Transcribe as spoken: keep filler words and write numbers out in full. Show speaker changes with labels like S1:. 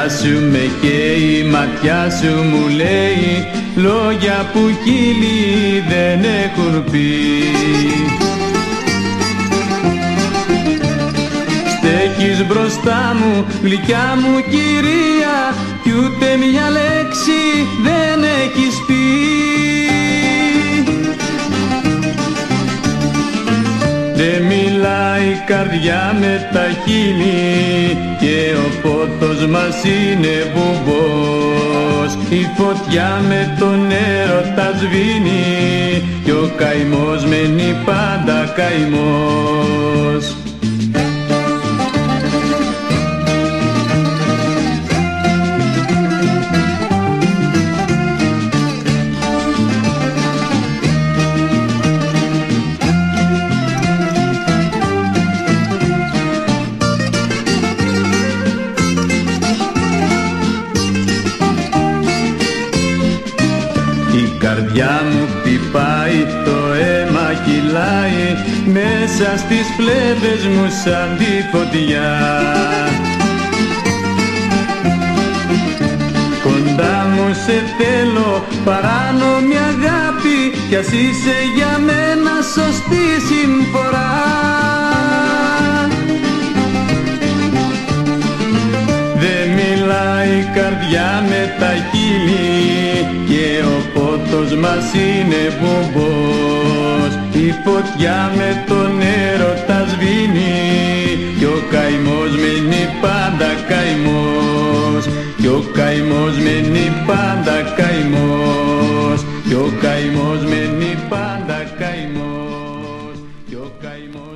S1: καρδιά σου με καίει, η ματιά σου μου λέει λόγια που χείλη δεν έχουν πει. Στέκεις μπροστά μου, γλυκιά μου κυρία, κι ούτε μια λέξη δεν έχεις πει. Δεν μιλάει η καρδιά με τα χείλη και ο πόθος μας είναι βουβός. Η φωτιά με τον έρωτα σβήνει κι ο καημός μένει πάντα καημός. Η καρδιά μου χτυπάει, το αίμα κυλάει μέσα στις φλέβες μου σαν τη φωτιά. Κοντά μου σε θέλω, παράνομη αγάπη, κι ας είσαι για μένα σωστή συμφορά. Δεν μιλάει η καρδιά με τα χείλη και ο πόθος μας είναι βουβός. Η φωτιά με τον έρωτα σβήνει κι ο καημός μένει πάντα καημός. Κι ο καημός μένει πάντα καημός. Κι ο καημός μένει πάντα καημός. Κι ο καημός